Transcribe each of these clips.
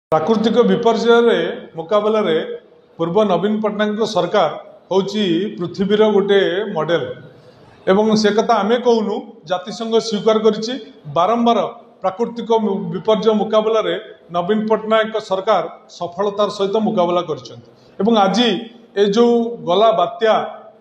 प्राकृतिक विपर्यय मुकाबला रे पूर्व नवीन पट्टनायक सरकार होची पृथ्वीर गोटे मॉडल एवं से कथा आमे कहूनु जातिसंघ स्वीकार करिछि बारंबार प्राकृतिक विपर्यय मुकाबला रे नवीन पट्टनायक सरकार सफलतार सहित मुकाबला करिसेंति एवं आज ए जो गला बात्या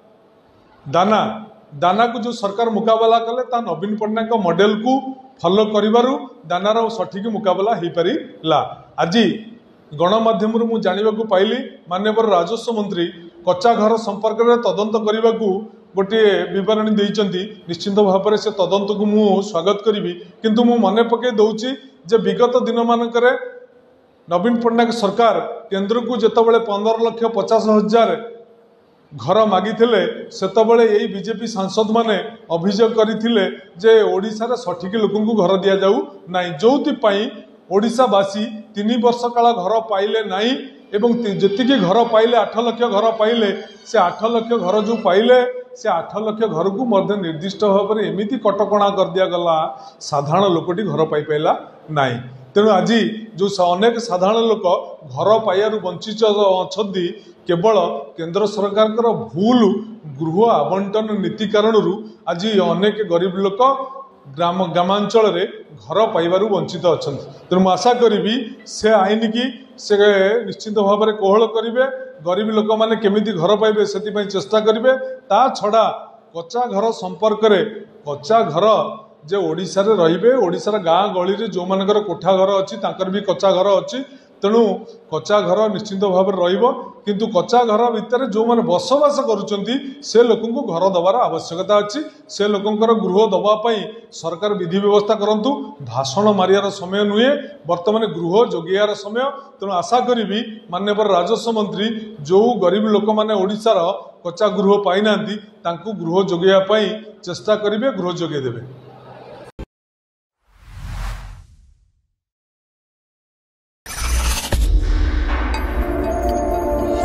दाना दाना को जो सरकार मुकाबला कले ता नवीन पट्टनायक मॉडल को फॉलो करिबारु दानार सठिक मुकाबला हो पारिला। आज गणमाध्यम मु जानिबा को पाइली माननीय राजस्व मंत्री कच्चा घर संपर्क में तदंत करने को गोटे बरणी देइचंती। निश्चित भाव से तदंत को मु स्वागत करी किंतु मु मन पके दउची जे विगत दिन मानकरे नवीन पट्टनायक सरकार केंद्र को जितेबाला 15,50,000 घर मागी सेतबले यही बीजेपी सांसद माने अभियोग करथिले जे ओडिशा सठिक लोक घर दि जाऊ नाई जोपाई ओडिशावासी 3 वर्ष काल घर पाइले नाई एवं जी घर पाइले 8 लाख घर पाइले से 8 लाख घर जो पाइले से 8 लाख घर को मध्य निर्दिष्ट भाव में एमती कटकणा कर दिया गला साधारण लोकटी घर पाई पाइला नाई। तेणु आज जो अनेक साधारण लोक घर पाइबार वंचित अच्छा केवल केंद्र सरकार भूल गृह आवंटन नीति कारण आज अनेक गरीब लोक ग्रामांचल रे घर पाइबार वंचित अच्छा। तेणु आशा करी से आईन की से निश्चित भाव में कोहल करेंगे गरीब लोक मैंने केमिति घर पाइबे से चेष्टा करेंगे। ता छड़ा कच्चा घर संपर्क में कच्चा घर जे ओडिशा रे रहिबे ओडिशा रा गाँ गली रे जो मानकर कोठा घर अच्छी तांकर भी कच्चा घर अच्छी तेणु कच्चा घर निश्चित भाव में रहिबो किंतु कच्चा घर भितर जो माने बसवास करुचंती से लोक को घर दबार आवश्यकता अच्छी। से लोकंकर गृह दबा पई सरकार विधि व्यवस्था करंतु भाषण मारियार समय नुहे वर्तमान गृह जोगियार समय। तेणु आशा करी माननीय राजस्व मंत्री जो गरीब लोक माने ओडिशार कच्चा गृह पाई नांती तांकु गृह जोगिया पई चेष्टा करिवे गृह जोगे देबे।